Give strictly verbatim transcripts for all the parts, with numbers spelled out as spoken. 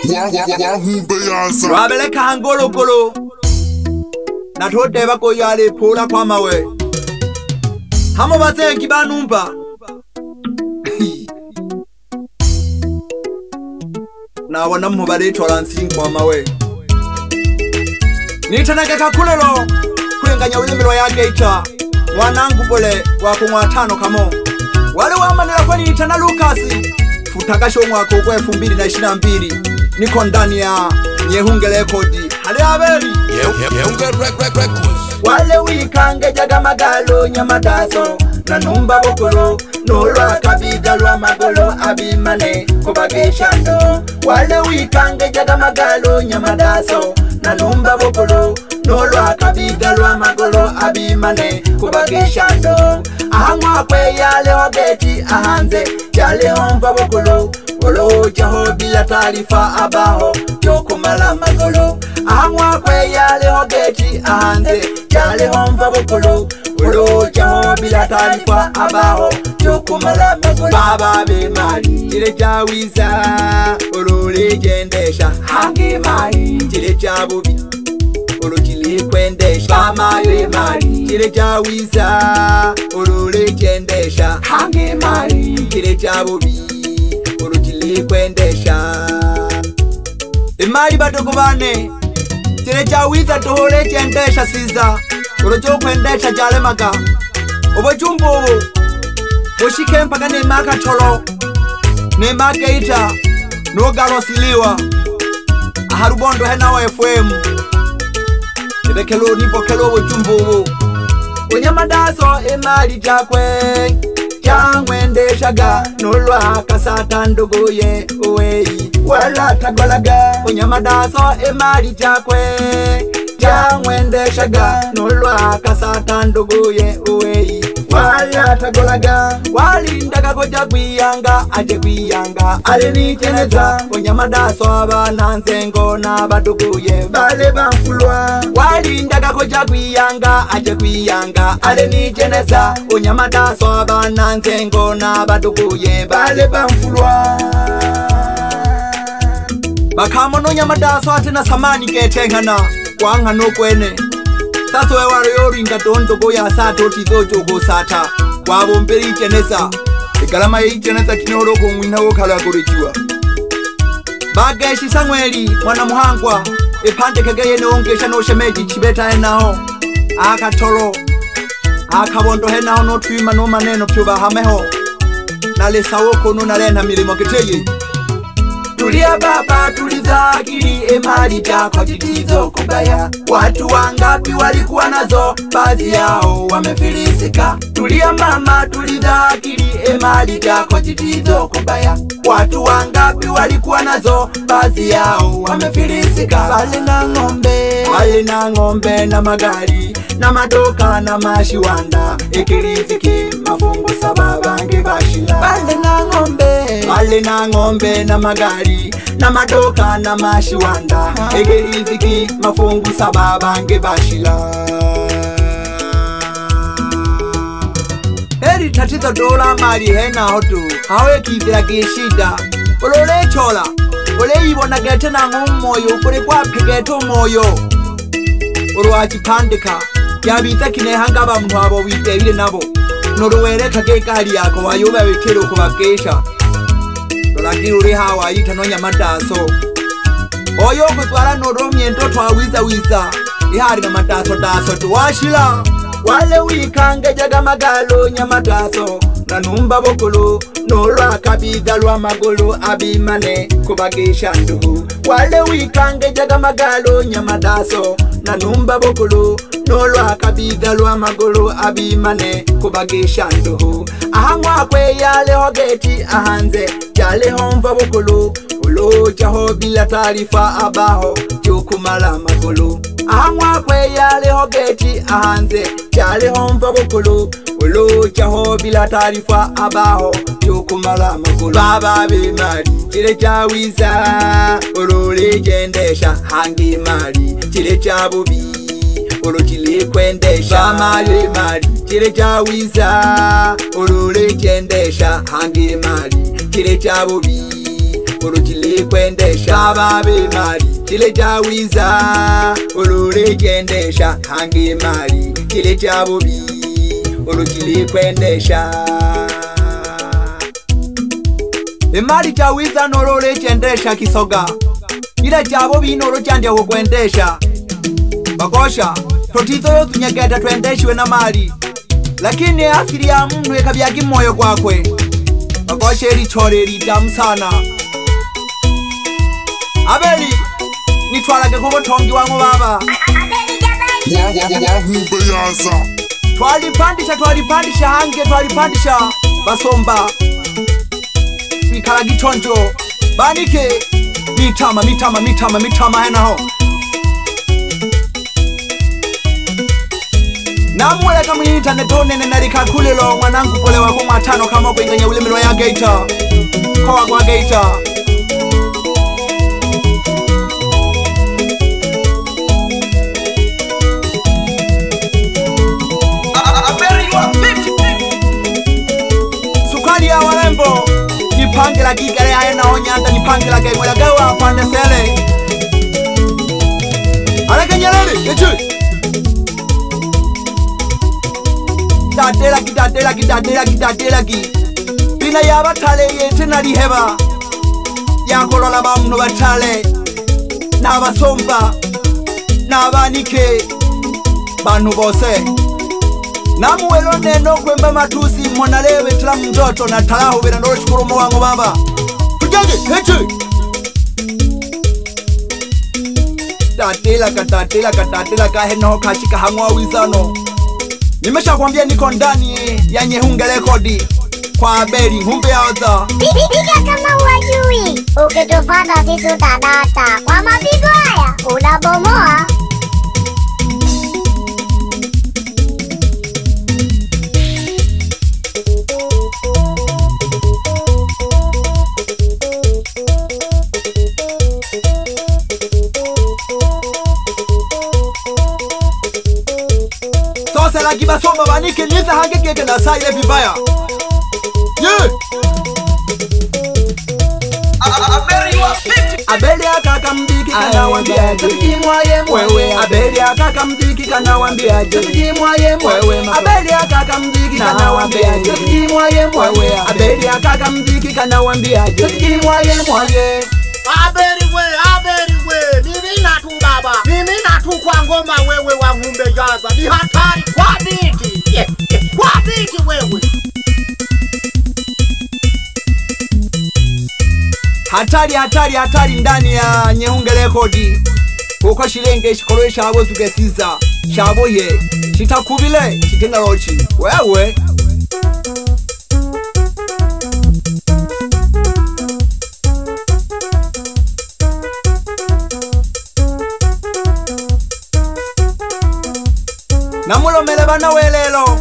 Wabeleka hangolo golo Natode bako yale pola kwa mawe Hamo bate kibanumba Na wanamu bade tolansi kwa mawe Nitanake kakulilo Kulenganya ulimilo ya GEITA Wanangu pole wako mwatano kamo Wale wamanila kwa nitana Lukasi Futakasho mwako kwa elfu mbili na ishirini na mbili Niko ndani ya Nyehunge rekodi Hale habari Nyehunge records Wale wikange jaga magalo nyamadaso Nanumba bokolo Nolwa kabida lwa magolo abimane kubageshando Wale wikange jaga magalo nyamadaso Nanumba bokolo Nolwa kabida lwa magolo abimane kubageshando Ahangwa kwe yale hogeti ahanze Jale homba bokolo Olo jaho bila tarifa abaho Joko mala magolo Ahangwa kwe yale hogeti ahanze Jale homba bokolo Olo jaho bila tarifa abaho Joko mala magolo Baba be mari Chile jawiza Olo lejendesha Hangi mari Chile jabubi Olo chile kwendesha Bama be mari Chile jawiza Olo lejendesha Hangi mari Chile jabubi Olo chile kwendesha Imari batoko bane Chile jawiza tohole jendesha siza Olo jo kwendesha jale maga Obo jumbo obo Oshike mpaka ne maka cholo Ne maka GEITA No galo siliwa Aharubondo hena wa F M Ebe kelo nipo kelo obo jumbo obo Onyamadaso emari jakwe Jangwendeshaga Nolwa kasata ndogoye Owei Wala tagwalaga Onyamadaso emari jakwe Jangwendeshaga Nolwa kasata ndogoye Owei Wala tagwalaga Walindaga koja kwiyanga Aje kwiyanga Ale ni cheneza Onyamadaso abana nzengo na badogoye Bale banfulwa Walindaga koja kwiyanga Aje kwiyanga Ale ni cheneza Onyamadaso abana nzengo na badogoye Bale banfulwa Bakamono nyamadaso atena samani ketengana Kwanga no kwene Taso wewaro yori nga tondo goya sato tizojo go sata Wabomberi chenesa Egalama ye chenesa kinoro kumwina wokala gorejiwa Bageshi sangweli mwana muhangwa Epante kegeye neongesha no shemeji chibeta enao Aka toro Aka bondo henao no tuima no maneno pyoba hameho Nale sawoko no nalena milimo keteye Tulia baba tuliza akili emali jako jitizo kubaya Watu wangapi walikuwa nazo baadhi yao wamefilisika Tulia mama tuliza akili emali jako jitizo kubaya Watu wangapi walikuwa nazo baadhi yao wamefilisika Wale na ngombe Wale na ngombe na magari Na madoka na mashiwanda Ekiliziki mafungu sababa nge bashila Wale na ngombe Wale na ngombe na magari Na madoka na mashiwanda Ekiliziki mafungu sababa nge bashila Heri tatizo dola mali hena hotu Hawe kibira gishida Olole chola Ole ibona gete na ngumoyo Kure kwa pigeto moyo Oro pandika Yabita kinehanga ba muntu abo witeire nabo Noruwere kage kali yako wayoba wekero kubakesha Dolagi uri hawa yita no nyamadaso Oyo kutwara noromye ndo twawiza wiza Ihari na madaso daso tuwashila Wale wikange jaga magalo nyamadaso Nanumba bokolo Nolwa kabida lwa magolo abimane kubagesha ndugu Wale wikange jaga magalo nyamadaso Nanumba bokolo Nolwa kabida lwa magolo abimane kubagesha ndugu Ahangwa kwe yale hogeti ahanze Jale homba bokolo Ulo jaho bila tarifa abaho Jokumala magolo Ahangwa kwe yale hogeti ahanze Jale homba bokolo Ulo jaho bila tarifa abaho Jokumala magolo Baba be mari Chile jawiza Ulo lejendesha Hangi mari Chile jabubi Olo chile kwendesha Bama le mari Chile jawiza Olo lejendesha Hangi mari Chile jabubi urujili kwendesha ababe mali kile jawiza urure gendesha hangi mali kile jabubi urujili kwendesha imali jawiza norore gendesha kisoga kile jabubi noro jande kwendesha bakosha totizo yo tunyageta twendeshwe na mali lakini asili ya mtu ekabyagi moyo kwakwe bakosha eri chore eri damu sana abeli nitwalage kubo tongi wangu baba wahubeyaza twalipandisha twalipandisha hange twalipandisha basomba bikala gitonjo banike mitama mitama mitama mitama henaho namweleka mu internet onene nali kakulilo mwanangu pole wako mwatano kama kwenganya ulemelo ya GEITA kwa kwa GEITA sukali ya walembo nipangela gigale ya ena onyanda nipangela gaimwela gawa pande sele aleke nyelele yechu dadela ki dadela ki dadela ki dadela ki bina ya batale yete na liheba ya kolola bamno batale na basomba na banike banu bose namuwelo neno kwemba matusi monalewe tla mtoto na talahu bena ndo shukuru mwangu baba tujage heche dadela ka dadela ka dadela ka heno kashika hangwa wizano nimesha kwambia niko ndani ya Nyehunge rekodi kwa Abeli Mpya. Piga kama wajui, ukitufata sisi utadata. Kwa mapigo haya unabomoa. La kibasomba banike niza hange keke na saa ile vibaya yeah. Abeli akaka mdiki kana wambia Tafiki mwaye mwewe Abeli akaka mdiki kana wambia Tafiki mwaye mwewe Abeli akaka mdiki kana wambia Tafiki mwaye mwewe Abeli akaka mdiki kana wambia Tafiki mwaye mwaye Abeli we, Abeli we Mimi natu baba Mimi natu kwa ngoma wewe wa Mpya. Ni hatari kwa biki yeah, yeah. Kwa biki wewe hatari hatari hatari ndani ya Nyehunge rekodi kuko shilenge shikolo shabo tugesiza shabo ye chitakubile chitenga rochi wewe namulomele bana welelo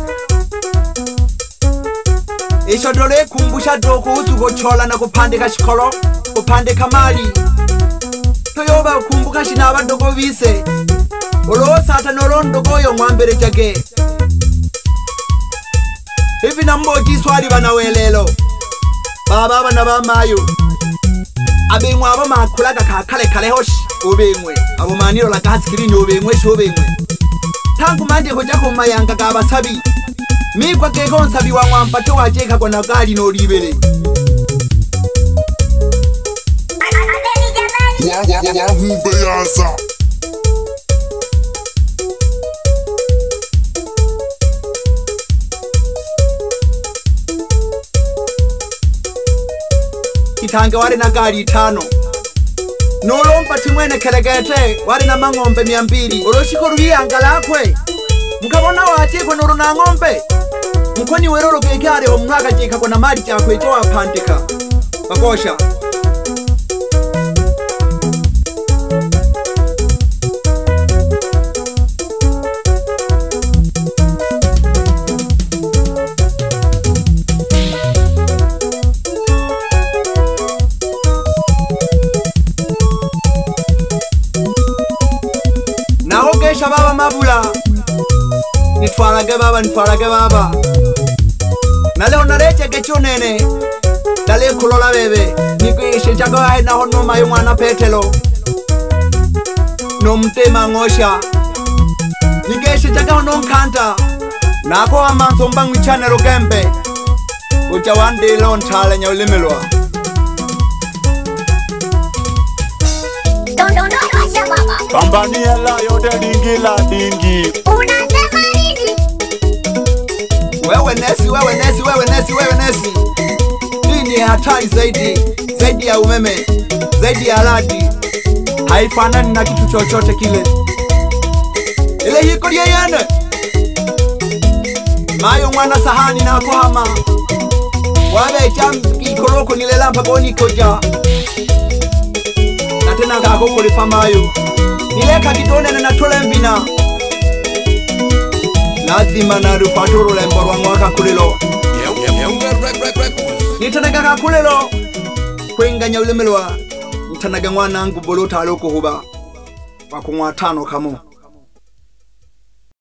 isho dole kumbusha doko usuko chola na kupandika shikolo kupandika mali toyoba kumbuka shina abadogo bise olosa hata nolondogo yo mwambere jage hivi na mboji swali bana welelo baba bana bamayo abengwa abo makulaga kakale kale hoshi obengwe abo maniro la kaskirini obengwe sho obengwe tangu manje hoja ko mayanga ka basabi mi kwa ke ko nsabi wa mwampato wajeka kwa nagali no libere wahubeyaza kitange wale na gari tano nolompa timwene keregete wale na mangombe mia mbili oloshiko ruhiyanga lakwe mukabona wachekwe noro na ngombe mukoni weroro kekare ho mwaka jeka kwa na mali chakwe cho wapandika bakosha naogesha baba mabula nitwarage baba nitwarage baba na leo nareche kechonene nale kulola bebe nikwishe jago ahe na hono mayo mwana petelo no mtema ngosha nikeshe jago hono nkanta nako amanzo mbangu channel gembe uja wande lo ntale nya ulimelwa Don don don washa baba. Pambania la yote dingi la dingi. Unasema nini? Wewe nesi, wewe nesi, wewe nesi, wewe nesi. Hii ni hatari zaidi, zaidi ya umeme, zaidi ya radi. Haifanani na kitu chochote kile. Ile hiko ya yene. Mayo mwana sahani na kuhama. Wabe jambi koroko nilela mpaka oni koja. Na tena kako kulipa mayo. Nileka kitone na natole mbina. Lazima na rupaturu lembo wa mwaka kulilo. Nitanaga kakulilo. Kwenganya ulemelwa. Nitanaga mwana angu bolota aloko huba. Wakumwa tano kamo.